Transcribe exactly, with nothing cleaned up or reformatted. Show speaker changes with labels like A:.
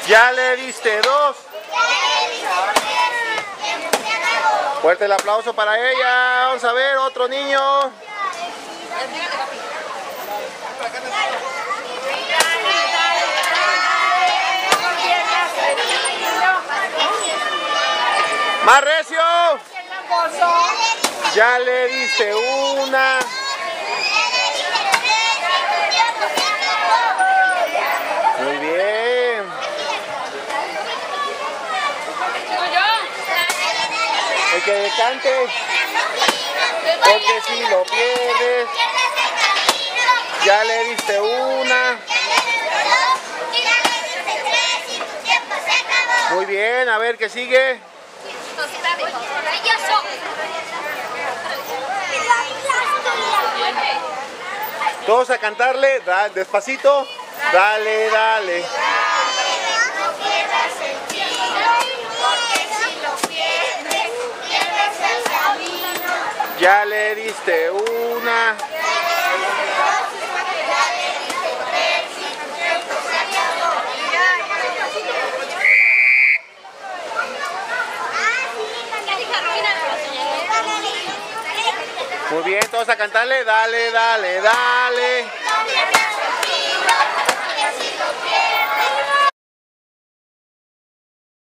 A: Ya le diste dos. Fuerte el aplauso para ella. Vamos a ver, otro niño. Más recio. Ya le diste una. Muy bien. El que cante. Porque si lo pierdes. Ya le diste una. Muy bien, a ver qué sigue. Todos a cantarle, da, despacito. Dale, dale. Ya le diste una. Muy bien, todos a cantarle, dale, dale, dale.